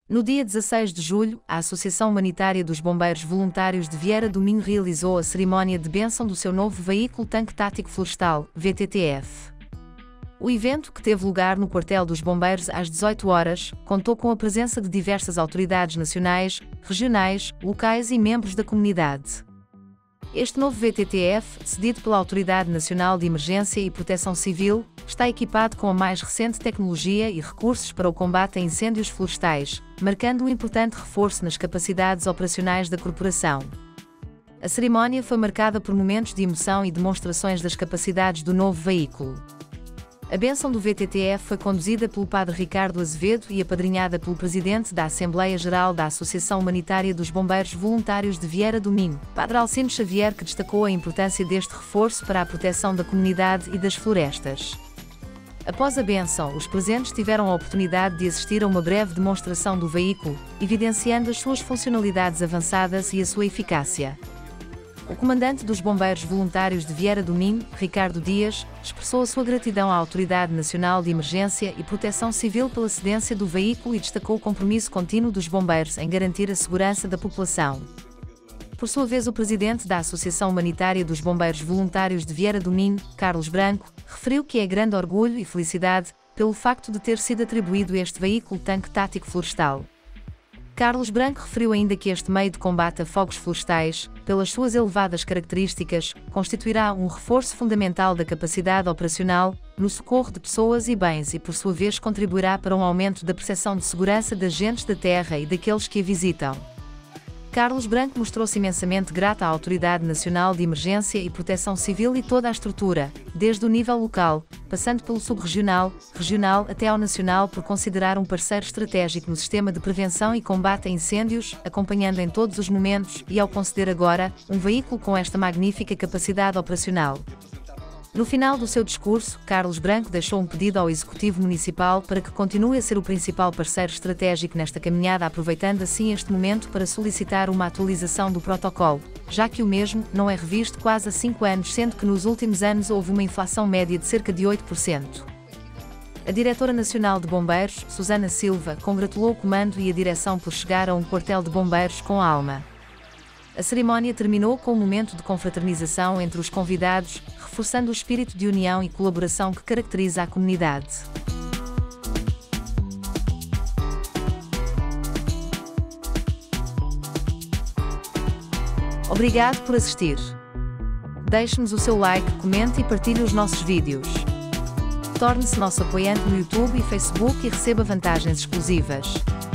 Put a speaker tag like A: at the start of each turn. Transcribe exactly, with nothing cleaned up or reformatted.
A: No dia dezasseis de julho, a Associação Humanitária dos Bombeiros Voluntários de Vieira do Minho realizou a cerimónia de bênção do seu novo veículo tanque tático florestal, V T T F. O evento, que teve lugar no quartel dos bombeiros às dezoito horas, contou com a presença de diversas autoridades nacionais, regionais, locais e membros da comunidade. Este novo V T T F, cedido pela Autoridade Nacional de Emergência e Proteção Civil, está equipado com a mais recente tecnologia e recursos para o combate a incêndios florestais, marcando um importante reforço nas capacidades operacionais da corporação. A cerimónia foi marcada por momentos de emoção e demonstrações das capacidades do novo veículo. A bênção do V T T F foi conduzida pelo Padre Ricardo Azevedo e apadrinhada pelo Presidente da Assembleia Geral da Associação Humanitária dos Bombeiros Voluntários de Vieira do Minho, Padre Alcino Xavier, que destacou a importância deste reforço para a proteção da comunidade e das florestas. Após a bênção, os presentes tiveram a oportunidade de assistir a uma breve demonstração do veículo, evidenciando as suas funcionalidades avançadas e a sua eficácia. O comandante dos Bombeiros Voluntários de Vieira do Minho, Ricardo Dias, expressou a sua gratidão à Autoridade Nacional de Emergência e Proteção Civil pela cedência do veículo e destacou o compromisso contínuo dos bombeiros em garantir a segurança da população. Por sua vez, o presidente da Associação Humanitária dos Bombeiros Voluntários de Vieira do Minho, Carlos Branco, referiu que é grande orgulho e felicidade pelo facto de ter sido atribuído este veículo tanque tático florestal. Carlos Branco referiu ainda que este meio de combate a fogos florestais, pelas suas elevadas características, constituirá um reforço fundamental da capacidade operacional, no socorro de pessoas e bens e por sua vez contribuirá para um aumento da percepção de segurança das gentes da terra e daqueles que a visitam. Carlos Branco mostrou-se imensamente grato à Autoridade Nacional de Emergência e Proteção Civil e toda a estrutura, desde o nível local, passando pelo subregional, regional até ao nacional, por considerar um parceiro estratégico no sistema de prevenção e combate a incêndios, acompanhando em todos os momentos e ao conceder agora um veículo com esta magnífica capacidade operacional. No final do seu discurso, Carlos Branco deixou um pedido ao Executivo Municipal para que continue a ser o principal parceiro estratégico nesta caminhada, aproveitando assim este momento para solicitar uma atualização do protocolo, já que o mesmo não é revisto quase há cinco anos, sendo que nos últimos anos houve uma inflação média de cerca de oito por cento. A Diretora Nacional de Bombeiros, Susana Silva, congratulou o comando e a direção por chegar a um quartel de bombeiros com alma. A cerimónia terminou com um momento de confraternização entre os convidados, reforçando o espírito de união e colaboração que caracteriza a comunidade. Obrigado por assistir. Deixe-nos o seu like, comente e partilhe os nossos vídeos. Torne-se nosso apoiante no YouTube e Facebook e receba vantagens exclusivas.